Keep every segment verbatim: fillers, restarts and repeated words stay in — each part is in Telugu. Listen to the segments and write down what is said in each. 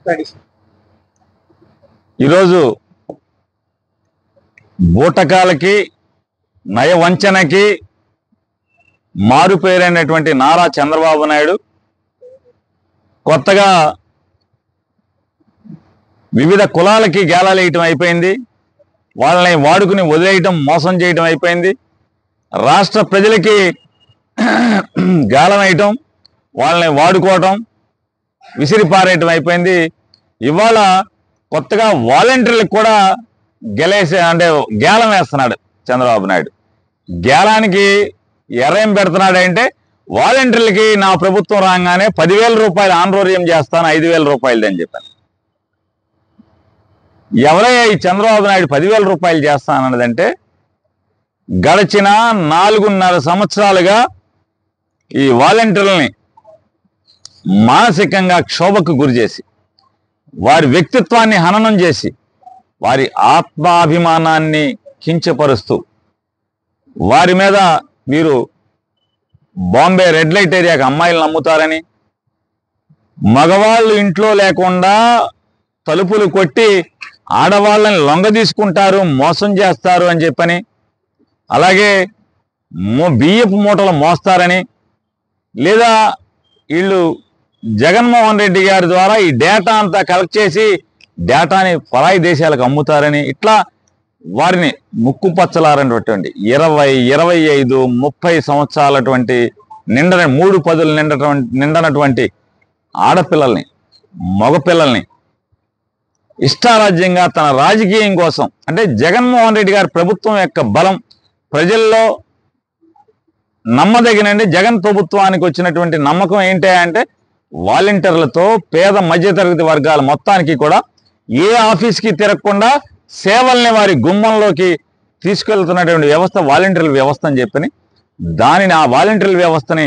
ఈరోజు బూటకాలకి నయవంచనకి మారుపేరైనటువంటి నారా చంద్రబాబు నాయుడు కొత్తగా వివిధ కులాలకి గేలాలేయటం అయిపోయింది. వాళ్ళని వాడుకుని వదిలేయటం, మోసం చేయటం అయిపోయింది. రాష్ట్ర ప్రజలకి గాలం వేయటం, వాళ్ళని వాడుకోవటం, విసిరిపారేయటం అయిపోయింది. ఇవాళ కొత్తగా వాలంటీర్లకు కూడా గెలేసే అంటే గేలం వేస్తున్నాడు చంద్రబాబు నాయుడు. గేలానికి ఎర్రేం పెడుతున్నాడంటే వాలంటీర్లకి నా ప్రభుత్వం రాగానే పదివేల రూపాయలు ఆన్రోర్యం చేస్తాను, ఐదు వేల రూపాయలు అని చెప్పాను. ఎవరయ్యా ఈ చంద్రబాబు నాయుడు పదివేల రూపాయలు చేస్తానన్నదంటే, గడిచిన నాలుగున్నర సంవత్సరాలుగా ఈ వాలంటీర్లని మానసికంగా క్షోభకు గురి చేసి, వారి వ్యక్తిత్వాన్ని హననం చేసి, వారి ఆత్మాభిమానాన్ని కించపరుస్తూ, వారి మీద మీరు బాంబే రెడ్ లైట్ ఏరియాకి అమ్మాయిలను అమ్ముతారని, మగవాళ్ళు ఇంట్లో లేకుండా తలుపులు కొట్టి ఆడవాళ్ళని లొంగ తీసుకుంటారు, మోసం చేస్తారు అని చెప్పని, అలాగే బియ్యపు మూటలు మోస్తారని, లేదా వీళ్ళు జగన్మోహన్ రెడ్డి గారి ద్వారా ఈ డేటా అంతా కలెక్ట్ చేసి డేటాని పరాయి దేశాలకు అమ్ముతారని, ఇట్లా వారిని ముక్కు పచ్చలారనటువంటి ఇరవై ఇరవై ఐదు ముప్పై సంవత్సరాలటువంటి నిండన మూడు పదులు నిండటువంటి నిండనటువంటి ఆడపిల్లల్ని, మగపిల్లల్ని ఇష్టారాజ్యంగా తన రాజకీయం కోసం, అంటే జగన్మోహన్ రెడ్డి గారి ప్రభుత్వం యొక్క బలం ప్రజల్లో నమ్మదగినండి. జగన్ ప్రభుత్వానికి వచ్చినటువంటి నమ్మకం ఏంటి అంటే, వాలంటీర్లతో పేద మధ్యతరగతి వర్గాల మొత్తానికి కూడా ఏ ఆఫీస్కి తిరగకుండా సేవల్ని వారి గుమ్మంలోకి తీసుకెళ్తున్నటువంటి వ్యవస్థ వాలంటీర్ల వ్యవస్థ అని చెప్పని, దానిని ఆ వాలంటీర్ల వ్యవస్థని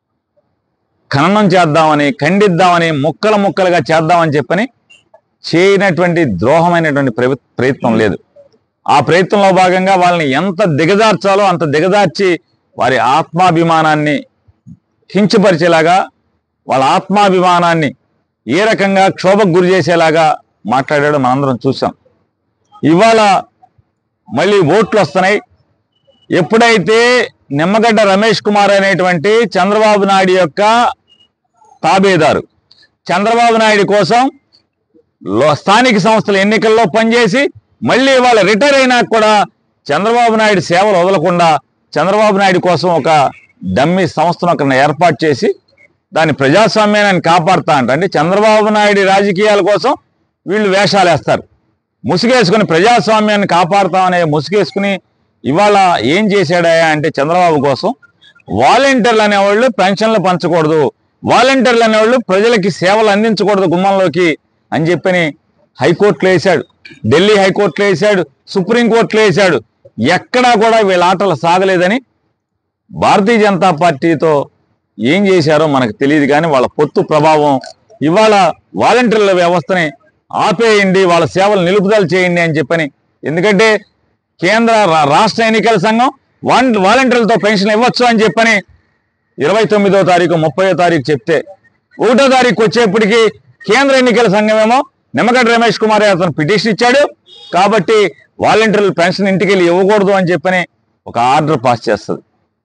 ఖననం చేద్దామని, ఖండిద్దామని, ముక్కల ముక్కలుగా చేద్దామని చెప్పని చేయనటువంటి ద్రోహమైనటువంటి ప్రయత్నం లేదు. ఆ ప్రయత్నంలో భాగంగా వాళ్ళని ఎంత దిగజార్చాలో అంత దిగజార్చి వారి ఆత్మాభిమానాన్ని కించపరిచేలాగా, వాళ్ళ ఆత్మాభిమానాన్ని ఏ రకంగా క్షోభకు గురి చేసేలాగా మాట్లాడాడో మనందరం చూసాం. ఇవాళ మళ్ళీ ఓట్లు వస్తున్నాయి. ఎప్పుడైతే నిమ్మగడ్డ రమేష్ కుమార్ అనేటువంటి చంద్రబాబు నాయుడు యొక్క తాబేదారు, చంద్రబాబు నాయుడు కోసం స్థానిక సంస్థల ఎన్నికల్లో పనిచేసి మళ్ళీ వాళ్ళ రిటైర్ అయినా కూడా చంద్రబాబు నాయుడు సేవలు వదలకుండా చంద్రబాబు నాయుడు కోసం ఒక డమ్మీ సంస్థను అక్కడ ఏర్పాటు చేసి దాని ప్రజాస్వామ్యాన్ని కాపాడుతా అంట. అంటే చంద్రబాబు నాయుడు రాజకీయాల కోసం వీళ్ళు వేషాలు వేస్తారు, ముసుగేసుకుని ప్రజాస్వామ్యాన్ని కాపాడుతామనే ముసుగేసుకుని ఇవాళ ఏం చేశాడా అంటే చంద్రబాబు కోసం వాలంటీర్లు అనేవాళ్ళు పెన్షన్లు పంచకూడదు, వాలంటీర్లు అనేవాళ్ళు ప్రజలకి సేవలు అందించకూడదు గుమ్మంలోకి అని చెప్పని హైకోర్టులో వేశాడు, ఢిల్లీ హైకోర్టులో వేశాడు, సుప్రీంకోర్టులో వేశాడు. ఎక్కడా కూడా వీళ్ళ ఆటలు సాగలేదని భారతీయ జనతా పార్టీతో ఏం చేశారో మనకు తెలియదు. కానీ వాళ్ళ పొత్తు ప్రభావం ఇవాళ వాలంటీర్ల వ్యవస్థని ఆపేయండి, వాళ్ళ సేవలు నిలుపుదల చేయండి అని చెప్పని, ఎందుకంటే కేంద్ర రాష్ట్ర ఎన్నికల సంఘం వాలంటీర్లతో పెన్షన్ ఇవ్వచ్చు అని చెప్పని ఇరవై తొమ్మిదో తారీఖు ముప్పయో తారీఖు చెప్తే, ఒకటో తారీఖు వచ్చేప్పటికీ కేంద్ర ఎన్నికల సంఘం ఏమో నిమ్మగడ్డ రమేష్ కుమార్ అతను పిటిషన్ ఇచ్చాడు కాబట్టి వాలంటీర్లు పెన్షన్ ఇంటికి వెళ్ళి ఇవ్వకూడదు అని చెప్పని ఒక ఆర్డర్ పాస్ చేస్తుంది.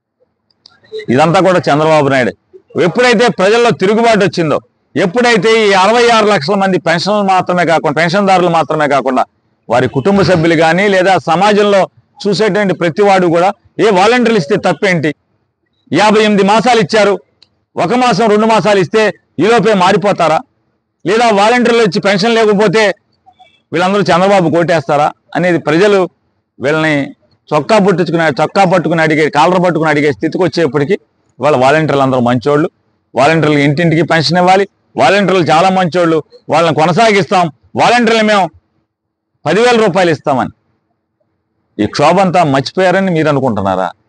ఇదంతా కూడా చంద్రబాబు నాయుడు. ఎప్పుడైతే ప్రజల్లో తిరుగుబాటు వచ్చిందో, ఎప్పుడైతే ఈ అరవై ఆరు లక్షల మంది పెన్షన్లు మాత్రమే కాకుండా పెన్షన్దారులు మాత్రమే కాకుండా వారి కుటుంబ సభ్యులు కానీ లేదా సమాజంలో చూసేటువంటి ప్రతివాడు కూడా ఏ వాలంటీర్లు ఇస్తే తప్పేంటి, యాభై ఎనిమిది మాసాలు ఇచ్చారు, ఒక మాసం రెండు మాసాలు ఇస్తే ఈలోపే మారిపోతారా, లేదా వాలంటీర్లు వచ్చి పెన్షన్ లేకపోతే వీళ్ళందరూ చంద్రబాబు కోటేస్తారా అనేది ప్రజలు వీళ్ళని చొక్కా పుట్టించుకుని చొక్కా పట్టుకుని అడిగే కాలర పట్టుకుని అడిగే స్థితికి వచ్చేప్పటికీ వాళ్ళ వాలంటీర్లు అందరూ మంచోళ్ళు, వాలంటీర్లు ఇంటింటికి పెన్షన్ ఇవ్వాలి, వాలంటీర్లు చాలా మంచోళ్ళు, వాళ్ళని కొనసాగిస్తాం, వాలంటీర్లు మేము పదివేల రూపాయలు ఇస్తామని ఈ క్షోభంతా మర్చిపోయారని మీరు అనుకుంటున్నారా?